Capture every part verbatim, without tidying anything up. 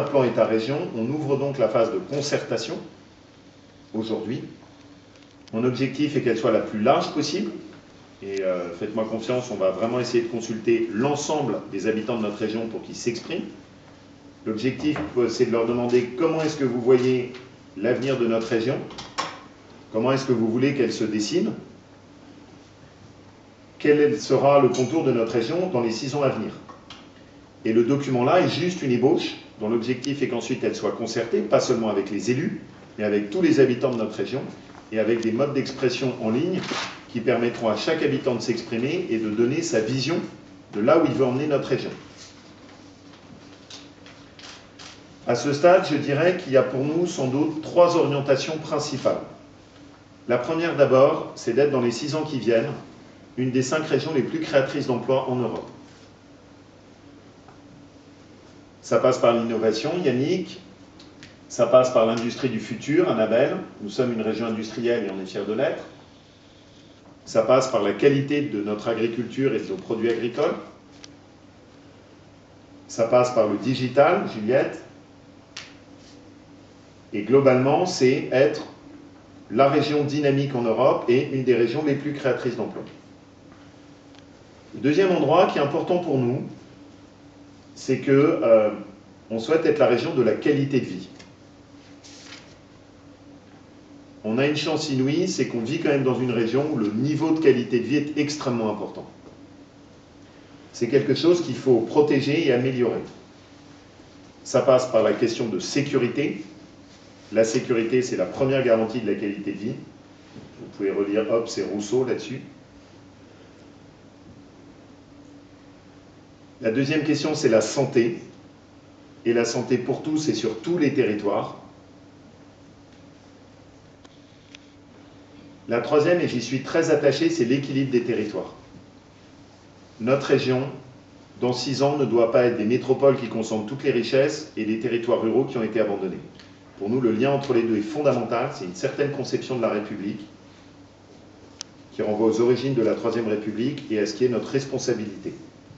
plan État-région, on ouvre donc la phase de concertation aujourd'hui. Mon objectif est qu'elle soit la plus large possible. Et euh, faites-moi confiance, on va vraiment essayer de consulter l'ensemble des habitants de notre région pour qu'ils s'expriment. L'objectif, c'est de leur demander comment est-ce que vous voyez l'avenir de notre région, comment est-ce que vous voulez qu'elle se dessine, quel sera le contour de notre région dans les six ans à venir. Et le document-là est juste une ébauche, dont l'objectif est qu'ensuite elle soit concertée, pas seulement avec les élus, mais avec tous les habitants de notre région, et avec des modes d'expression en ligne qui permettront à chaque habitant de s'exprimer et de donner sa vision de là où il veut emmener notre région. À ce stade, je dirais qu'il y a pour nous sans doute trois orientations principales. La première d'abord, c'est d'être dans les six ans qui viennent, une des cinq régions les plus créatrices d'emplois en Europe. Ça passe par l'innovation, Yannick, ça passe par l'industrie du futur, Annabelle, nous sommes une région industrielle et on est fiers de l'être. Ça passe par la qualité de notre agriculture et de nos produits agricoles. Ça passe par le digital, Juliette. Et globalement, c'est être la région dynamique en Europe et une des régions les plus créatrices d'emplois. Le deuxième endroit qui est important pour nous, c'est qu'on euh, souhaite être la région de la qualité de vie. On a une chance inouïe, c'est qu'on vit quand même dans une région où le niveau de qualité de vie est extrêmement important. C'est quelque chose qu'il faut protéger et améliorer. Ça passe par la question de sécurité. La sécurité, c'est la première garantie de la qualité de vie. Vous pouvez relire Hobbes et Rousseau là-dessus. La deuxième question, c'est la santé. Et la santé pour tous et sur tous les territoires. La troisième, et j'y suis très attaché, c'est l'équilibre des territoires. Notre région, dans six ans, ne doit pas être des métropoles qui concentrent toutes les richesses et des territoires ruraux qui ont été abandonnés. Pour nous, le lien entre les deux est fondamental, c'est une certaine conception de la République qui renvoie aux origines de la Troisième République et à ce qui est notre responsabilité.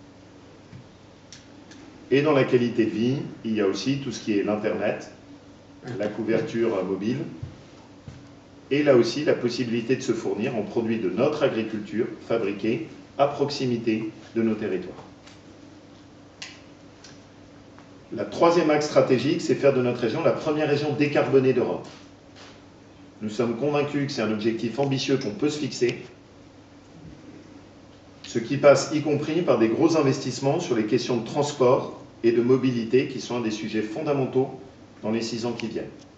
Et dans la qualité de vie, il y a aussi tout ce qui est l'Internet, la couverture mobile, et là aussi la possibilité de se fournir en produits de notre agriculture fabriqués à proximité de nos territoires. La troisième axe stratégique, c'est faire de notre région la première région décarbonée d'Europe. Nous sommes convaincus que c'est un objectif ambitieux qu'on peut se fixer, ce qui passe y compris par des gros investissements sur les questions de transport et de mobilité qui sont un des sujets fondamentaux dans les six ans qui viennent.